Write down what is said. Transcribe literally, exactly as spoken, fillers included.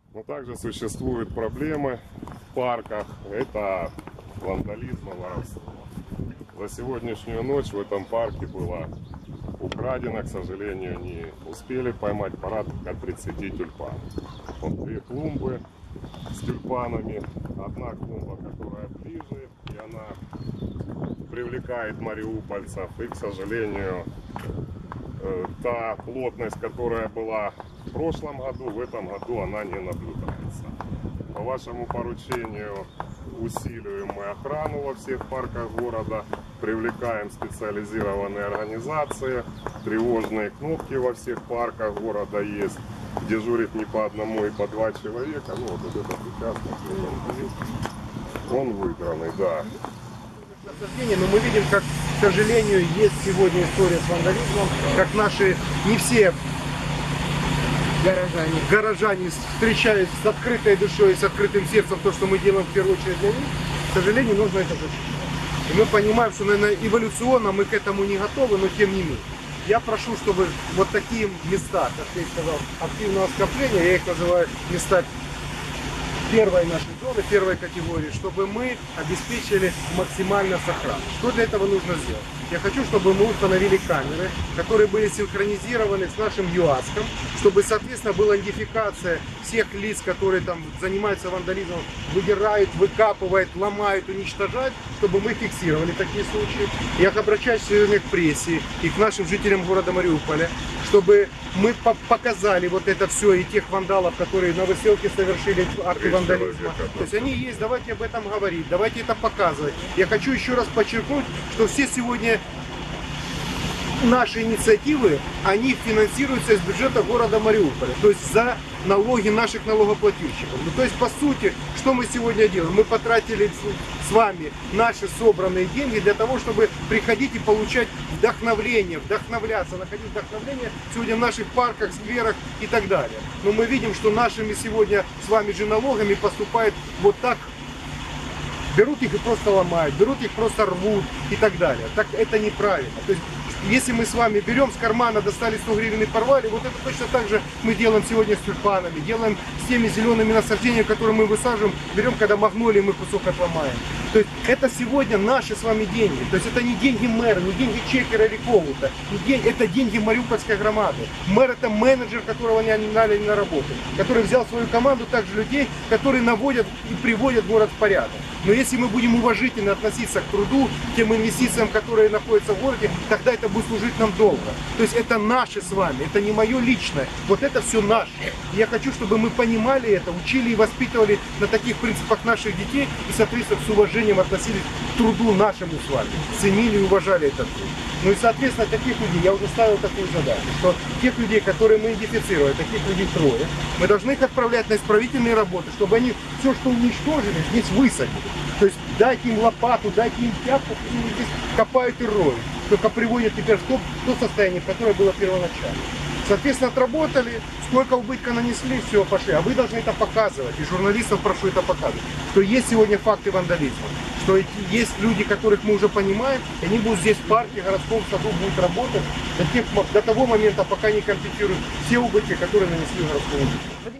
Но также существуют проблемы в парках. Это вандализм и воровство. За сегодняшнюю ночь в этом парке было украдено, к сожалению, не успели поймать порядка тридцати тюльпанов. Вот две клумбы с тюльпанами. Одна клумба, которая ближе, и она привлекает мариупольцев. И, к сожалению, та плотность, которая была в прошлом году, в этом году она не наблюдается. По вашему поручению усиливаем мы охрану во всех парках города, привлекаем специализированные организации, тревожные кнопки во всех парках города есть, дежурит не по одному и по два человека. Ну вот этот участок, он выигранный, да. Но мы видим, как, к сожалению, есть сегодня история с вандализмом, как наши, не все горожане, горожане встречают с открытой душой и с открытым сердцем то, что мы делаем в первую очередь для них. К сожалению, нужно это защитить. И мы понимаем, что, наверное, эволюционно мы к этому не готовы, но тем не менее. Я прошу, чтобы вот такие места, как я сказал, активного скопления, я их называю места первой нашей зоны, первой категории, чтобы мы обеспечили максимально сохранность. Что для этого нужно сделать? Я хочу, чтобы мы установили камеры, которые были синхронизированы с нашим ЮАЗком, чтобы, соответственно, была идентификация всех лиц, которые там занимаются вандализмом, выдирают, выкапывают, ломают, уничтожают, чтобы мы фиксировали такие случаи. Я обращаюсь сегодня к прессе и к нашим жителям города Мариуполя, чтобы мы показали вот это все и тех вандалов, которые на выселке совершили акты вандализма. То есть они есть, давайте об этом говорить, давайте это показывать. Я хочу еще раз подчеркнуть, что все сегодня наши инициативы, они финансируются из бюджета города Мариуполя, то есть за налоги наших налогоплательщиков. Ну, то есть, по сути, что мы сегодня делаем? Мы потратили с вами наши собранные деньги для того, чтобы приходить и получать вдохновление, вдохновляться, находить вдохновление сегодня в наших парках, скверах и так далее. Но мы видим, что нашими сегодня с вами же налогами поступает вот так. Берут их и просто ломают, берут их просто рвут и так далее. Так это неправильно. То есть, если мы с вами берем с кармана, достали сто гривен и порвали, вот это точно так же мы делаем сегодня с тюльпанами, делаем с теми зелеными насаждениями, которые мы высаживаем, берем, когда магнолии мы кусок отломаем. То есть это сегодня наши с вами деньги. То есть это не деньги мэра, не деньги Чекера или кого-то. Это деньги мариупольской громады. Мэр — это менеджер, которого они наняли на работу, который взял свою команду также людей, которые наводят и приводят город в порядок. Но если мы будем уважительно относиться к труду, к тем инвестициям, которые находятся в городе, тогда это будет служить нам долго. То есть это наше с вами, это не мое личное, вот это все наше. И я хочу, чтобы мы понимали это, учили и воспитывали на таких принципах наших детей и, соответственно, с уважением относились к труду нашему с вами, ценили и уважали этот труд. Ну и, соответственно, таких людей, я уже ставил такую задачу, что тех людей, которые мы идентифицировали, таких людей трое, мы должны их отправлять на исправительные работы, чтобы они все, что уничтожили, здесь высадили. То есть дайте им лопату, дайте им тяпку, они здесь копают и роют. Только приводят теперь в то, в то состояние, в которое было первоначально. Соответственно, отработали, сколько убытка нанесли, все, пошли. А вы должны это показывать, и журналистов прошу это показывать, что есть сегодня факты вандализма, что есть люди, которых мы уже понимаем, и они будут здесь в парке, в городском саду будут работать до, тех, до того момента, пока не компенсируют все убытки, которые нанесли в городском саду.